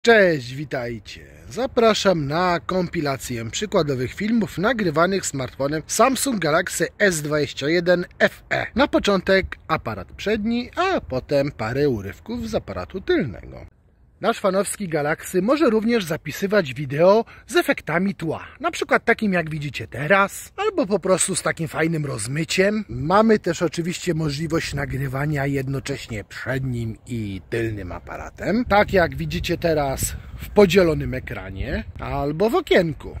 Cześć, witajcie. Zapraszam na kompilację przykładowych filmów nagrywanych smartfonem Samsung Galaxy S21 FE. Na początek aparat przedni, a potem parę urywków z aparatu tylnego. Nasz fanowski Galaxy może również zapisywać wideo z efektami tła. Na przykład takim jak widzicie teraz, albo po prostu z takim fajnym rozmyciem. Mamy też oczywiście możliwość nagrywania jednocześnie przednim i tylnym aparatem. Tak jak widzicie teraz w podzielonym ekranie, albo w okienku.